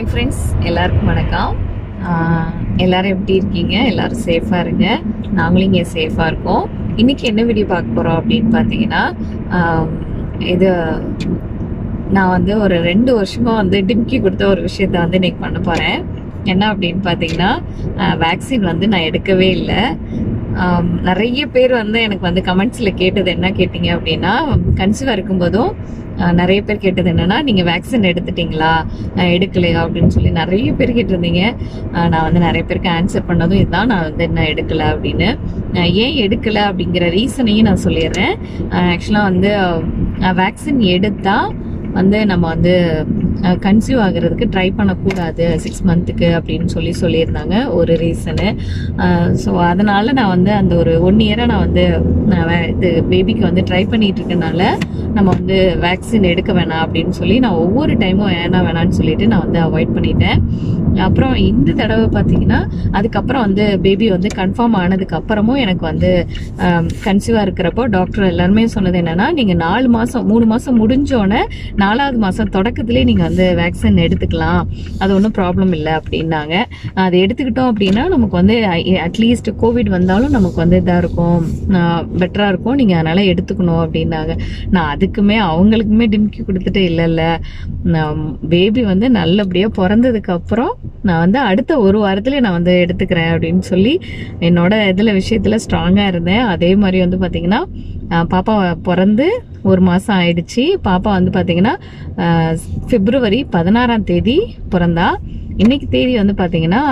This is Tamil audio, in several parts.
Hi friends, எல்லாருக்கும் வணக்கம். எல்லாரும் எப்படி இருக்கீங்க? எல்லாரும் சேஃபா இருங்க. நாங்களும் இங்கே சேஃபா இருக்கோம். இன்னைக்கு என்ன வீடியோ பார்க்க போறோம் அப்படின்னு பார்த்தீங்கன்னா, இது நான் வந்து ஒரு 2 வருஷமா வந்து டிம்கி கொடுத்த ஒரு விஷயத்த வந்து இன்னைக்கு பண்ண போறேன். என்ன அப்படின்னு பார்த்தீங்கன்னா, வேக்சின் வந்து நான் எடுக்கவே இல்லை. நிறைய பேர் வந்து எனக்கு வந்து கமெண்ட்ஸில் கேட்டது என்ன கேட்டீங்க அப்படின்னா, கன்சீவாக இருக்கும்போதும் நிறைய பேர் கேட்டது என்னன்னா, நீங்கள் வேக்சின் எடுத்துட்டீங்களா, எடுக்கலையா அப்படின்னு சொல்லி நிறைய பேர் கேட்டிருந்தீங்க. நான் வந்து நிறைய பேருக்கு ஆன்சர் பண்ணதும் இதுதான், நான் வந்து என்ன எடுக்கலை அப்படின்னு. ஏன் எடுக்கலை அப்படிங்கிற ரீசனையும் நான் சொல்லிடுறேன். ஆக்சுவலாக வந்து வேக்சின் எடுத்தா வந்து நம்ம வந்து கன்சீவ் ஆகிறதுக்கு ட்ரை பண்ணக்கூடாது 6 மந்த்துக்கு அப்படின்னு சொல்லியிருந்தாங்க ஒரு ரீசனு. ஸோ அதனால நான் வந்து அந்த ஒரு 1 இயராக நான் வந்து இது பேபிக்கு வந்து ட்ரை பண்ணிட்டு இருக்கனால நம்ம வந்து வேக்சின் எடுக்க வேணாம் அப்படின்னு சொல்லி நான் ஒவ்வொரு டைமும் வேணான்னு சொல்லிட்டு நான் வந்து அவாய்ட் பண்ணிட்டேன். அப்புறம் இந்த தடவை பார்த்தீங்கன்னா, அதுக்கப்புறம் வந்து பேபி வந்து கன்ஃபார்ம் ஆனதுக்கு அப்புறமும் எனக்கு வந்து கன்சீவாக இருக்கிறப்போ டாக்டர் எல்லாருமே சொன்னது என்னன்னா, நீங்கள் 3 மாதம் முடிஞ்சோடனே 4வது மாதம் தொடக்கத்திலே நீங்கள் வந்து வேக்சின் எடுத்துக்கலாம், அது ஒன்றும் ப்ராப்ளம் இல்லை அப்படின்னாங்க. அது எடுத்துக்கிட்டோம் அப்படின்னா நமக்கு வந்து அட்லீஸ்ட் கோவிட் வந்தாலும் நமக்கு வந்து இதாக இருக்கும், பெட்டராக இருக்கும், நீங்கள் அதனால் எடுத்துக்கணும் அப்படின்னாங்க. நான் அதுக்குமே அவங்களுக்குமே டிம்கி கொடுத்துட்டு இல்லை பேபி வந்து நல்லபடியாக பிறந்ததுக்கு அப்புறம் நான் வந்து அடுத்த 1 வாரத்துல நான் வந்து எடுத்துக்கிறேன் அப்படின்னு சொல்லி என்னோட விஷயத்துல ஸ்ட்ராங்கா இருந்தேன். அதே மாதிரி வந்து பாத்தீங்கன்னா, பாப்பா பிறந்து 1 மாசம் ஆயிடுச்சு. பாப்பா வந்து பாத்தீங்கன்னா பிப்ரவரி 16ஆம் தேதி பிறந்தா. இன்னைக்கு தேதி வந்து பாத்தீங்கன்னா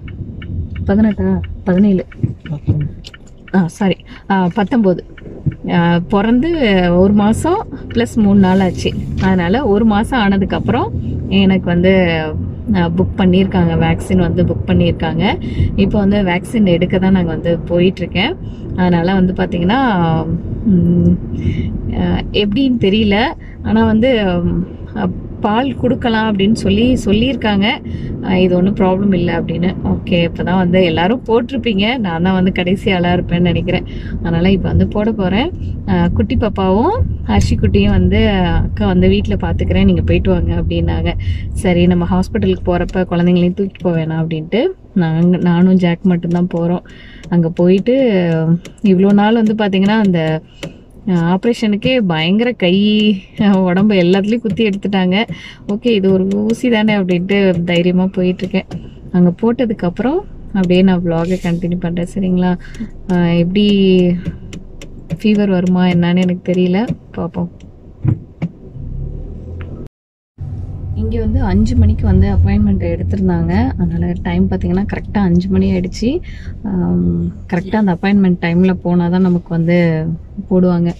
17 19 பிறந்து 1 மாசம் + 3 நாள் ஆச்சு. அதனால 1 மாசம் ஆனதுக்கு அப்புறம் எனக்கு வந்து புக் பண்ணியிருக்காங்க, வேக்சின் வந்து புக் பண்ணியிருக்காங்க. இப்போ வந்து வேக்சின் எடுக்க தான் நாங்கள் வந்து போயிட்டுருக்கேன். அதனால் வந்து பார்த்திங்கன்னா எப்படின்னு தெரியல, ஆனால் வந்து பால் கொடுக்கலாம் அப்படின்னு சொல்லியிருக்காங்க. இது ஒன்றும் ப்ராப்ளம் இல்லை அப்படின்னு. ஓகே, இப்போ தான் வந்து எல்லாரும் போட்டிருப்பீங்க, நான் தான் வந்து கடைசி ஆளாக இருப்பேன்னு நினைக்கிறேன். அதனால் இப்போ வந்து போட போகிறேன். குட்டி பாப்பாவும் ஹர்ஷி குட்டியும் வந்து அக்கா வந்து வீட்டில் பார்த்துக்கிறேன், நீங்கள் போயிட்டு வாங்க அப்படின்னாங்க. சரி, நம்ம ஹாஸ்பிட்டலுக்கு போகிறப்ப குழந்தைங்களையும் தூக்கி போக வேணாம் அப்படின்ட்டு நானும் ஜாக் மட்டும்தான் போகிறோம். அங்கே போயிட்டு இவ்வளோ நாள் வந்து பார்த்திங்கன்னா அந்த ஆப்ரேஷனுக்கே பயங்கர கை உடம்பு எல்லாத்துலேயும் குத்தி எடுத்துட்டாங்க. ஓகே, இது ஒரு ஊசி தானே அப்படின்ட்டு தைரியமாக போயிட்டுருக்கேன். அங்கே போட்டதுக்கப்புறம் அப்படியே நான் vlog கண்டினியூ பண்ணுறேன், சரிங்களா? எப்படி ஃபீவர் வருமா என்னன்னு எனக்கு தெரியல, பார்ப்போம். இங்கே வந்து 5 மணிக்கு வந்து அப்பாயின்மெண்ட் எடுத்திருந்தாங்க. அதனால் டைம் பார்த்தீங்கன்னா கரெக்டாக 5 மணி ஆயிடுச்சு. கரெக்டாக அந்த அப்பாயின்மெண்ட் டைமில் போனால் தான் நமக்கு வந்து போடுவாங்க.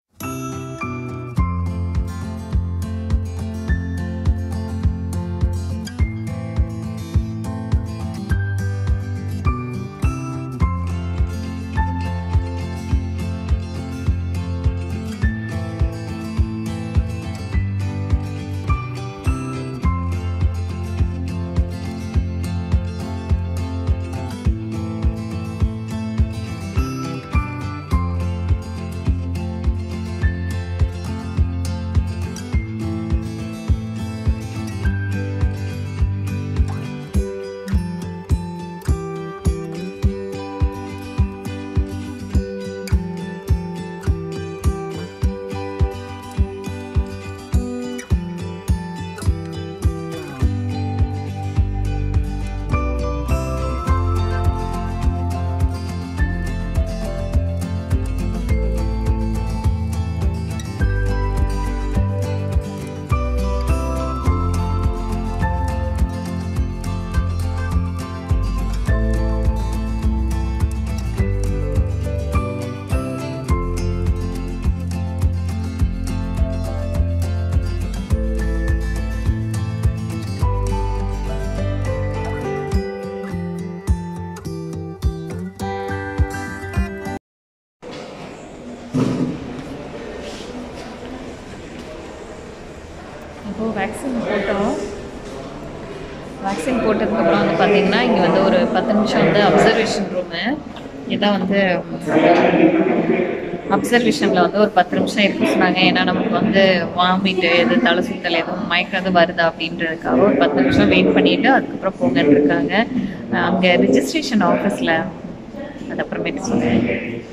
இப்போது வேக்சின் போட்டதுக்கப்புறம் வந்து பார்த்திங்கன்னா இங்கே வந்து ஒரு 10 நிமிஷம் வந்து அப்சர்வேஷன் ரூமு. இதான் வந்து அப்சர்வேஷனில் வந்து ஒரு 10 நிமிஷம் இருக்க சொன்னாங்க. ஏன்னா நமக்கு வந்து வாமிட்டு எது தலை சுத்தல் எதுவும் மயக்கிறது வருதா அப்படின்றதுக்காக ஒரு 10 நிமிஷம் வெயிட் பண்ணிவிட்டு அதுக்கப்புறம் போங்கன்னு இருக்காங்க. அங்கே ரிஜிஸ்ட்ரேஷன் ஆஃபீஸில் அது அப்புறமேட்டு சொன்னேன்.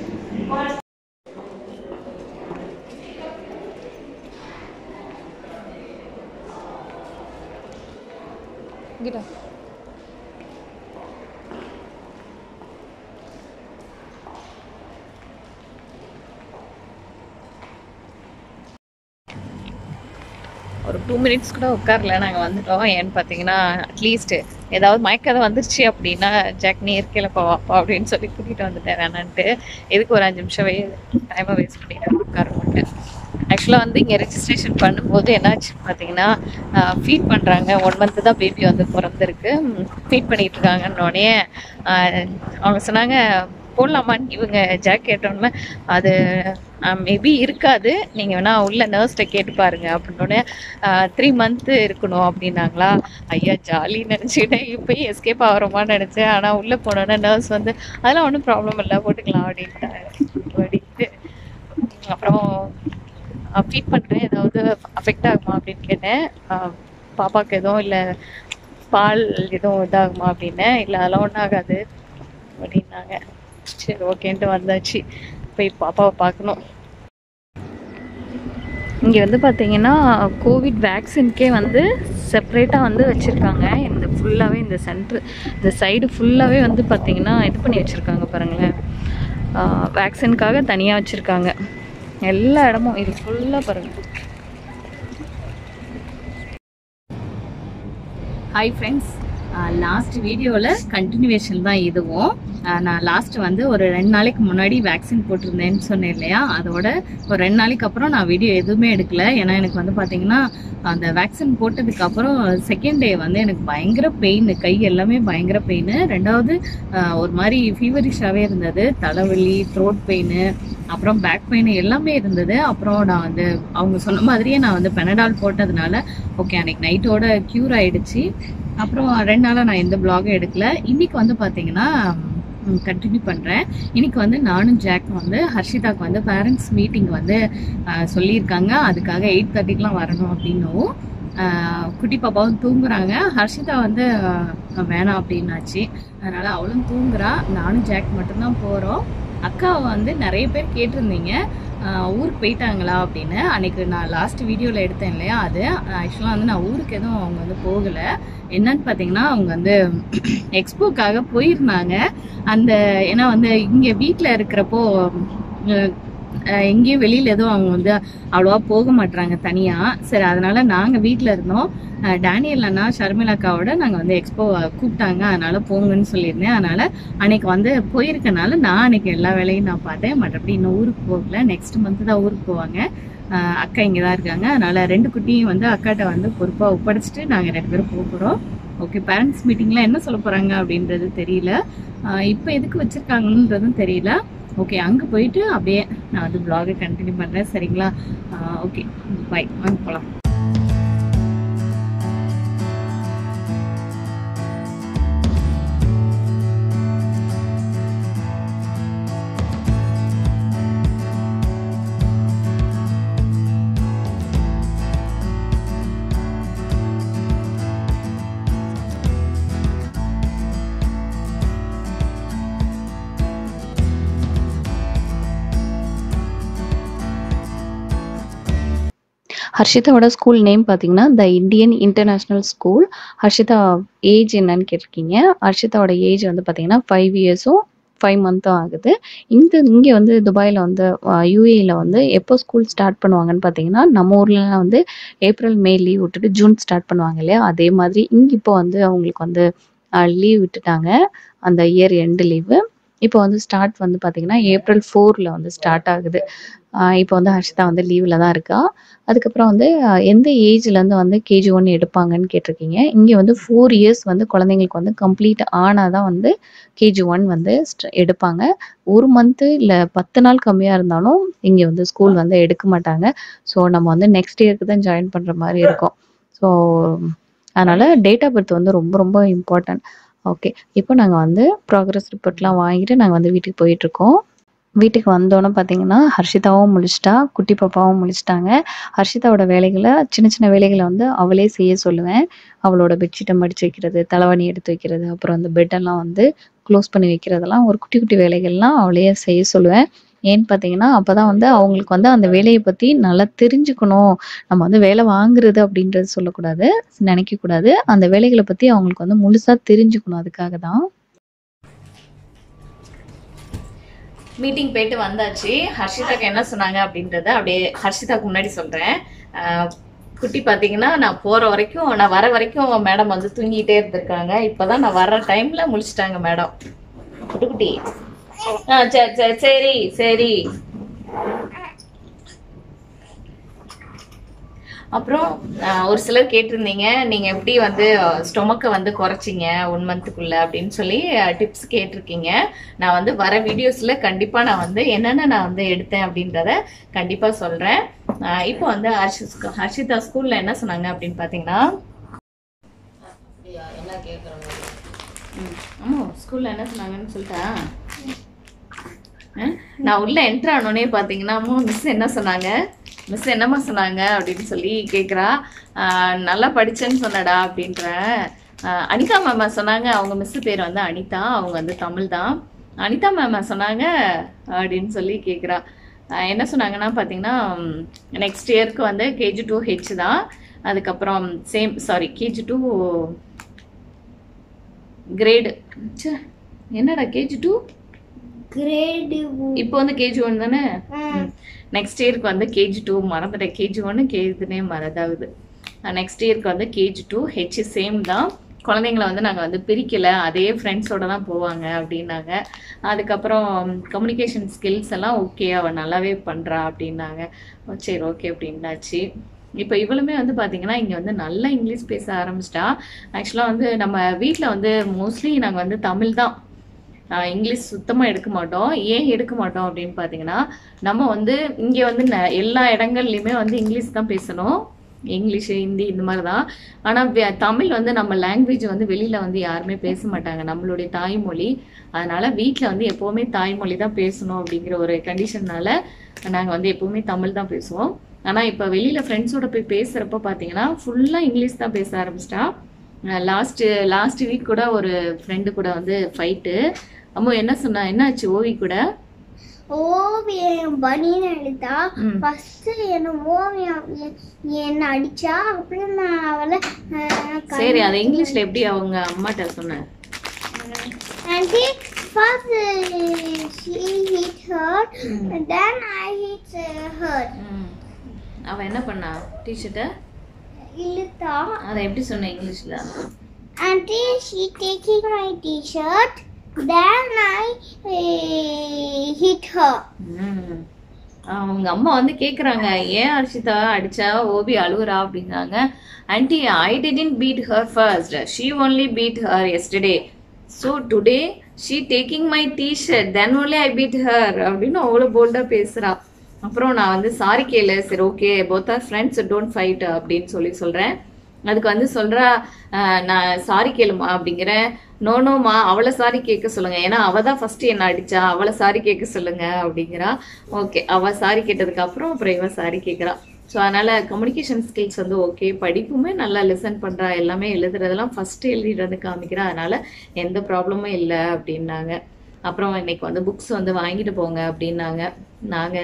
ஒரு 2 மினிட்ஸ் கூட உட்காரல, நாங்கள் வந்துட்டோம். ஏன்னு பார்த்தீங்கன்னா அட்லீஸ்ட் ஏதாவது மயக்கதை வந்துருச்சு அப்படின்னா ஜாக் நீ இருக்கலப்பா வாப்பா அப்படின்னு சொல்லி கூட்டிகிட்டு வந்துட்டேன். வேணான்ட்டு எதுக்கு ஒரு 5 நிமிஷம் டைமை வேஸ்ட் பண்ணிட்டு உட்கார மாட்டேன். ஆக்சுவலாக வந்து இங்கே ரெஜிஸ்ட்ரேஷன் பண்ணும்போது என்னாச்சு பார்த்தீங்கன்னா ஃபீட் பண்ணுறாங்க. 1 மந்த்து தான் பேபி வந்து பிறந்திருக்கு. ஃபீட் பண்ணிகிட்டு இருக்காங்கன்னொடனே அவங்க சொன்னாங்க போடலாமான்னு. இவங்க ஜாக் கேட்டோன்னே அது மேபி இருக்காது, நீங்கள் வேணால் உள்ள நர்ஸ்கிட்ட கேட்டு பாருங்க அப்படின்னோடனே 3 மந்த்து இருக்கணும் அப்படின்னாங்களா. ஐயா ஜாலி நினச்சிக்கிட்டேன், இப்போயும் எஸ்கேப் ஆகிறோமான்னு நினச்சேன். ஆனால் உள்ளே போனோன்னே நர்ஸ் வந்து அதெல்லாம் ஒன்றும் ப்ராப்ளம் இல்லை போட்டுக்கலாம் அப்படின்ட்டாங்க. அப்படின்ட்டு அப்புறம் ஃபீட் பண்ணுறேன், ஏதாவது அஃபெக்ட் ஆகுமா அப்படின்னு கேட்டேன். பாப்பாவுக்கு எதுவும் இல்லை, பால் எதுவும் இதாகுமா அப்படின்னேன். இல்லை அதெல்லாம் ஒன்றும் ஆகாது அப்படின்னாங்க. சரி ஓகேன்ட்டு வந்தாச்சு. போய் பாப்பாவை பார்க்கணும். இங்கே வந்து பார்த்தீங்கன்னா கோவிட் வேக்சின்கே வந்து செப்ரேட்டாக வந்து வச்சுருக்காங்க. இந்த ஃபுல்லாகவே இந்த சென்ட்ரு இந்த சைடு ஃபுல்லாகவே வந்து பார்த்திங்கன்னா இது பண்ணி வச்சுருக்காங்க பாருங்களேன். வேக்சினுக்காக தனியாக வச்சுருக்காங்க எல்லா இடமும். இது ஃபுல்லாக பாருங்கள். ஹாய் ஃப்ரெண்ட்ஸ், லாஸ்ட் வீடியோவில் கண்டினியூவேஷன் தான் இதுவும். நான் லாஸ்ட்டு வந்து ஒரு 2 நாளைக்கு முன்னாடி வேக்சின் போட்டிருந்தேன்னு சொன்னேன் இல்லையா, அதோட ஒரு 2 நாளைக்கு அப்புறம் நான் வீடியோ எதுவுமே எடுக்கல. ஏன்னா எனக்கு வந்து பார்த்தீங்கன்னா அந்த வேக்சின் போட்டதுக்கப்புறம் செகண்ட் டே வந்து எனக்கு பயங்கர பெயின், கை எல்லாமே பயங்கர பெயின். ரெண்டாவது ஒரு மாதிரி ஃபீவரிஷாகவே இருந்தது, தலைவலி, த்ரோட் பெயின், அப்புறம் பேக் பெயின் எல்லாமே இருந்தது. அப்புறம் நான் வந்து அவங்க சொன்ன மாதிரியே நான் வந்து பெனடால் போட்டதுனால ஓகே அன்னைக்கு நைட்டோட க்யூர் ஆகிடுச்சு. அப்புறம் 2 நாளாக நான் எந்த பிளாகும் எடுக்கல. இன்னைக்கு வந்து பார்த்தீங்கன்னா கண்டினியூ பண்ணுறேன். இன்னைக்கு வந்து நானும் ஜாக் வந்து ஹர்ஷிதாக்கு வந்து பேரண்ட்ஸ் மீட்டிங் வந்து சொல்லியிருக்காங்க. அதுக்காக 8:30க்குலாம் வரணும் அப்படின்னும். குட்டி பாப்பாவும் தூங்குறாங்க. ஹர்ஷிதா வந்து வேணாம் அப்படின்னாச்சு, அதனால அவளும் தூங்குறா. நானும் ஜாக் மட்டும்தான் போகிறோம். அக்காவை வந்து நிறைய பேர் கேட்டிருந்தீங்க ஊருக்கு போயிட்டாங்களா அப்படின்னு. அன்னைக்கு நான் லாஸ்ட் வீடியோவில் எடுத்தேன் இல்லையா, அது ஆக்சுவலாக வந்து நான் ஊருக்கு எதுவும் அவங்க வந்து போகலை. என்னன்னு பார்த்தீங்கன்னா அவங்க வந்து எக்ஸ்போக்காக போயிருந்தாங்க. அந்த ஏன்னா வந்து இங்கே வீட்டில் இருக்கிறப்போ எங்கேயும் வெளியில் எதுவும் அவங்க வந்து அவ்வளோவா போக மாட்டுறாங்க தனியாக. சரி அதனால நாங்கள் வீட்டில் இருந்தோம். டேனியல் அண்ணா ஷர்மிளா அக்காவோட நாங்கள் வந்து எக்ஸ்போ கூப்பிட்டாங்க, அதனால போங்கன்னு சொல்லியிருந்தேன். அதனால அன்னைக்கு வந்து போயிருக்கனால நான் அன்னைக்கு எல்லா வேலையும் நான் பார்த்தேன். மற்றபடி இன்னும் ஊருக்கு போகல, நெக்ஸ்ட் மந்த் தான் ஊருக்கு போவாங்க. அக்கா இங்கே தான் இருக்காங்க. அதனால 2 குட்டியும் வந்து அக்காட்ட வந்து பொறுப்பாக ஒப்படைச்சிட்டு நாங்கள் 2 பேரும் போகிறோம். ஓகே, பேரண்ட்ஸ் மீட்டிங்லாம் என்ன சொல்ல போகிறாங்க அப்படின்றது தெரியல, இப்போ எதுக்கு வச்சுருக்காங்கன்றதும் தெரியல. ஓகே, அங்கே போயிட்டு அப்படியே நான் வந்து வ்ளாகை கண்டினியூ பண்ணுறேன். சரிங்களா? ஓகே பை, வாங்க போகலாம். ஹர்ஷிதாவோட ஸ்கூல் நேம் பார்த்தீங்கன்னா the Indian international school. Harshita age என்னன்னு கேட்டிருக்கீங்க. ஹர்ஷிதாவோட ஏஜ் வந்து பார்த்தீங்கன்னா 5 இயர்ஸும் 5 மந்த்தும் ஆகுது. இங்கே வந்து துபாயில் வந்து யூஏயில் வந்து எப்போ ஸ்கூல் ஸ்டார்ட் பண்ணுவாங்கன்னு பார்த்தீங்கன்னா, நம்ம ஊர்லலாம் வந்து ஏப்ரல் மே லீவ் விட்டுட்டு ஜூன் ஸ்டார்ட் பண்ணுவாங்க இல்லையா, அதே மாதிரி இங்கே இப்போ வந்து அவங்களுக்கு வந்து லீவ் விட்டுட்டாங்க. அந்த இயர் எண்டு லீவு இப்போ வந்து ஸ்டார்ட் வந்து பார்த்தீங்கன்னா ஏப்ரல் 4ல் வந்து ஸ்டார்ட் ஆகுது. இப்போ வந்து ஹர்ஷிதா வந்து லீவில் தான் இருக்கா. அதுக்கப்புறம் வந்து எந்த ஏஜ்லேருந்து வந்து KG1 எடுப்பாங்கன்னு கேட்டிருக்கீங்க. இங்கே வந்து 4 இயர்ஸ் வந்து குழந்தைங்களுக்கு வந்து கம்ப்ளீட் ஆனால் தான் வந்து KG1 வந்து எடுப்பாங்க. 1 மந்த்து இல்லை 10 நாள் கம்மியாக இருந்தாலும் இங்கே வந்து ஸ்கூல் வந்து எடுக்க மாட்டாங்க. ஸோ நம்ம வந்து நெக்ஸ்ட் இயருக்கு தான் ஜாயின் பண்ணுற மாதிரி இருக்கும். ஸோ அதனால் டேட் ஆஃப் பர்த் வந்து ரொம்ப ரொம்ப இம்பார்ட்டன்ட். ஓகே, இப்போ நாங்கள் வந்து ப்ராக்ரஸ் ரிப்போர்ட்லாம் வாங்கிட்டு நாங்கள் வந்து வீட்டுக்கு போயிட்டுருக்கோம். வீட்டுக்கு வந்தோன்னே பார்த்தீங்கன்னா, ஹர்ஷிதாவும் முழிச்சிட்டா, குட்டி பாப்பாவும் முழிச்சிட்டாங்க. ஹர்ஷிதாவோட வேலைகள சின்ன சின்ன வேலைகள வந்து அவளே செய்ய சொல்லுவேன். அவளோட பெட்ஷீட்ட மடிச்சு வைக்கிறது, தலவாணி எடுத்து வைக்கிறது, அப்புறம் அந்த பெட்டெல்லாம் வந்து க்ளோஸ் பண்ணி வைக்கிறதெல்லாம் ஒரு குட்டி குட்டி வேலைகள்லாம் அவளையே செய்ய சொல்லுவேன். ஏன்னு பார்த்தீங்கன்னா, அப்பதான் வந்து அவங்களுக்கு வந்து அந்த வேலைய பத்தி நல்லா தெரிஞ்சுக்கணும். நம்ம வந்து வேலை வாங்குறது அப்படின்றது சொல்லக்கூடாது, நினைக்கக்கூடாது. அந்த வேலைகள பத்தி அவங்களுக்கு வந்து முழுசா தெரிஞ்சுக்கணும். அதுக்காக தான். மீட்டிங் போயிட்டு வந்தாச்சு. ஹர்ஷிதாக்கு என்ன சொன்னாங்க அப்படின்றத அப்படியே ஹர்ஷிதாக்கு முன்னாடி சொல்றேன். குட்டி பார்த்தீங்கன்னா, நான் போற வரைக்கும், நான் வர வரைக்கும் மேடம் வந்து தூங்கிட்டே இருந்திருக்காங்க. இப்பதான் நான் வர்ற டைம்ல முழிச்சிட்டாங்க மேடம். குட்டி சரி சரி சரி. அப்புறம் ஒரு சிலர் கேட்டிருந்தீங்க, நீங்க எப்படி வந்து ஸ்டொமக்கை வந்து குறைச்சிங்க 1 மந்த்துக்குள்ள அப்படின்னு சொல்லி டிப்ஸ் கேட்டிருக்கீங்க. நான் வந்து வர வீடியோஸ்ல கண்டிப்பா நான் வந்து என்னென்ன நான் வந்து எடுத்தேன் அப்படின்றத கண்டிப்பா சொல்றேன். இப்போ வந்து ஹர்ஷிதா ஸ்கூல்ல என்ன சொன்னாங்க அப்படின்னு பாத்தீங்கன்னா, ஆமா ஸ்கூல்ல என்ன சொன்னாங்கன்னு சொல்லிட்டா. நான் உள்ள என்ட்ரு ஆனோடனே பாத்தீங்கன்னா, மிஸ் என்ன சொன்னாங்க, மிஸ் என்னம்மா சொன்னாங்க அப்படின்னு சொல்லி கேட்குறா. நல்லா படிச்சேன்னு சொன்னடா அப்படின்ற. அனிதா மேமா சொன்னாங்க, அவங்க மிஸ் பேர் வந்து அனிதா, அவங்க வந்து தமிழ் தான். அனிதா மேமா சொன்னாங்க அப்படின்னு சொல்லி கேட்குறா. என்ன சொன்னாங்கன்னா பார்த்தீங்கன்னா, நெக்ஸ்ட் இயருக்கு வந்து KG 2H தான். அதுக்கப்புறம் KG 2 கிரேடு. என்னடா KG 2 கிரேடு, இப்போ வந்து KG 1 தானே. நெக்ஸ்ட் இயருக்கு வந்து KG 2 மறந்துட்டேன். KG 1 கேதுனே மறதாகுது. நெக்ஸ்ட் இயருக்கு வந்து KG 2H சேம் தான். குழந்தைங்களை வந்து நாங்கள் வந்து பிரிக்கலை, அதே ஃப்ரெண்ட்ஸோட தான் போவாங்க அப்படின்னாங்க. அதுக்கப்புறம் கம்யூனிகேஷன் ஸ்கில்ஸ் எல்லாம் ஓகே, அவள் நல்லாவே பண்ணுறா அப்படின்னாங்க. சரி ஓகே அப்படின்னாச்சு. இப்போ இவளுமே வந்து பார்த்தீங்கன்னா இங்கே வந்து நல்லா இங்கிலீஷ் பேச ஆரம்பிச்சிட்டா. ஆக்சுவலாக வந்து நம்ம வீட்டில் வந்து மோஸ்ட்லி நாங்கள் வந்து தமிழ் தான், இங்கிலீஷ் சுத்தமாக எடுக்க மாட்டோம். ஏன் எடுக்க மாட்டோம் அப்படின்னு பார்த்தீங்கன்னா, நம்ம வந்து இங்கே வந்து எல்லா இடங்கள்லையுமே வந்து இங்கிலீஷ் தான் பேசணும், இங்கிலீஷு ஹிந்தி இந்த மாதிரி தான். ஆனால் தமிழ் வந்து நம்ம லாங்குவேஜ் வந்து வெளியில் வந்து யாருமே பேச மாட்டாங்க, நம்மளுடைய தாய்மொழி. அதனால வீட்டில் வந்து எப்போவுமே தாய்மொழி தான் பேசணும் அப்படிங்கிற ஒரு கண்டிஷன்னால நாங்கள் வந்து எப்போவுமே தமிழ் தான் பேசுவோம். ஆனால் இப்போ வெளியில் ஃப்ரெண்ட்ஸோட போய் பேசுகிறப்ப பார்த்தீங்கன்னா ஃபுல்லாக இங்கிலீஷ் தான் பேச ஆரம்பிச்சிட்டா. லாஸ்ட் வீக் கூட ஒரு ஃப்ரெண்டு கூட வந்து ஃபைட்டு. அம்மா என்ன சொன்னா, என்னாச்சு ஓவி கூட? ஓவியம் பனின்னு அடித்தா, ஃபர்ஸ்ட் என்ன ஓவியம் என்ன அடிச்சா, அப்புறம் நான் அவளை. சரி, அதை இங்கிலீஷ்ல எப்படி அவங்க அம்மாட்ட சொன்னேன்? Auntie, first she hit her, and then I hit her. அவ என்ன பண்ணா? டீ-ஷர்ட்ட இழுத்தா. அதை எப்படி சொன்ன இங்கிலீஷ்ல? Auntie, she taking my t-shirt, then I hit her. அவங்க அம்மா வந்து கேக்குறாங்க, ஏன் ஹர்ஷிதா அடிச்சா ஓபி அழுகுறா அப்படிங்கிறாங்க. Aunty, I didn't beat her first, she only beat her yesterday, so today she taking my t-shirt, then only I beat her அப்படின்னு அவ்வளவு போல்டா பேசுறா. அப்புறம் நான் வந்து சாரி கேளு, சரி okay both are friends don't fight அப்படின்னு சொல்றேன். அதுக்கு வந்து சொல்றா, நான் சாரி கேளுமா அப்படிங்கிறேன். நோமா அவளை சாரி கேட்க சொல்லுங்க, ஏன்னா அவ தான் ஃபர்ஸ்ட் என்ன அடிச்சா, அவளை சாரி கேட்க சொல்லுங்க அப்படிங்கிறா. ஓகே, அவ சாரி கேட்டதுக்கு அப்புறம் இவ சாரி கேட்கிறா. ஸோ அதனால கம்யூனிகேஷன் ஸ்கில்ஸ் வந்து ஓகே, படிப்புமே நல்லா லிசன் பண்றா, எல்லாமே எழுதுறதெல்லாம் ஃபர்ஸ்ட் எழுதிட்டு வந்து காமிக்கிறா, அதனால எந்த ப்ராப்ளமும் இல்லை அப்படின்னாங்க. அப்புறம் இன்னைக்கு வந்து புக்ஸ் வந்து வாங்கிட்டு போங்க அப்படின்னாங்க. நாங்கள்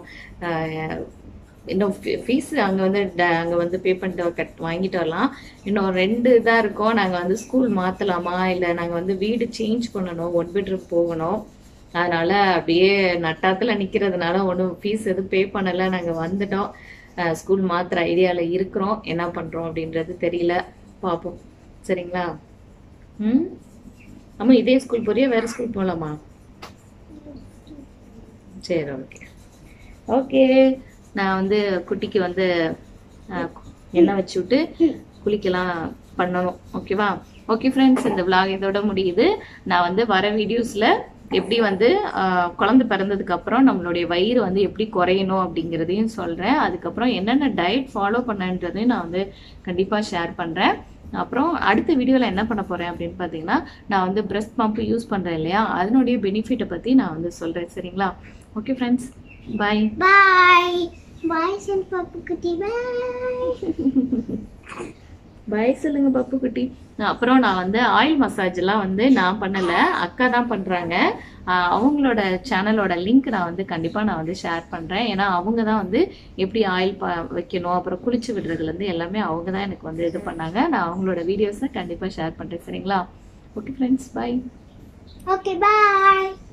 இன்னும் ஃபீஸ் அங்கே வந்து பே பண்ணிட்டு வாங்கிட்டு வரலாம். இன்னும் 2 இதாக இருக்கோம். நாங்கள் வந்து ஸ்கூல் மாற்றலாமா, இல்லை நாங்கள் வந்து வீடு சேஞ்ச் பண்ணணும், 1 பெட்ரூம் போகணும். அதனால அப்படியே நட்டாத்தில் நிற்கிறதுனால ஒன்றும் ஃபீஸ் எதுவும் பே பண்ணலை. நாங்கள் வந்துட்டோம், ஸ்கூல் மாற்றுற ஐடியாவில் இருக்கிறோம். என்ன பண்ணுறோம் அப்படின்றது தெரியல, பார்ப்போம். சரிங்களா? ஆமாம், இதே ஸ்கூல் போறியா, வேறு ஸ்கூல் போகலாமா? சரி ஓகே ஓகே. நான் வந்து குட்டிக்கு வந்து எண்ணெய் வச்சு விட்டு குளிக்கலாம் பண்ணணும். ஓகேவா? ஓகே ஃப்ரெண்ட்ஸ், இந்த விளாக் இதோட முடியுது. நான் வந்து வர வீடியோஸில் எப்படி வந்து குழந்தை பிறந்ததுக்கு அப்புறம் நம்மளுடைய வயிறு வந்து எப்படி குறையணும் அப்படிங்கிறதையும் சொல்கிறேன். அதுக்கப்புறம் என்னென்ன டயட் ஃபாலோ பண்ணன்றதையும் நான் வந்து கண்டிப்பாக ஷேர் பண்ணுறேன். அப்புறம் அடுத்த வீடியோவில் என்ன பண்ண போகிறேன் அப்படின்னு பார்த்தீங்கன்னா, நான் வந்து பிரஸ்ட் பம்ப் யூஸ் பண்ணுறேன் இல்லையா, அதனுடைய பெனிஃபிட்டை பற்றி நான் வந்து சொல்கிறேன். சரிங்களா? Okay friends, bye. Bye. Bye, Sun Papu Kutti. Bye. Bye சொல்லுங்க பப்பு குட்டி. அப்புறம் நான் வந்து ஆயில் மசாஜ்லாம் வந்து நான் பண்ணலை, அக்கா தான் பண்ணுறாங்க. அவங்களோட சேனலோட லிங்க் நான் வந்து கண்டிப்பாக நான் வந்து ஷேர் பண்ணுறேன். ஏன்னா அவங்க தான் வந்து எப்படி ஆயில் வைக்கணும், அப்புறம் குளிச்சு விடுறதுலேருந்து எல்லாமே அவங்க தான் எனக்கு வந்து இது பண்ணாங்க. நான் அவங்களோட வீடியோஸை கண்டிப்பாக ஷேர் பண்ணுறேன். சரிங்களா? Okay friends, bye. Okay, bye.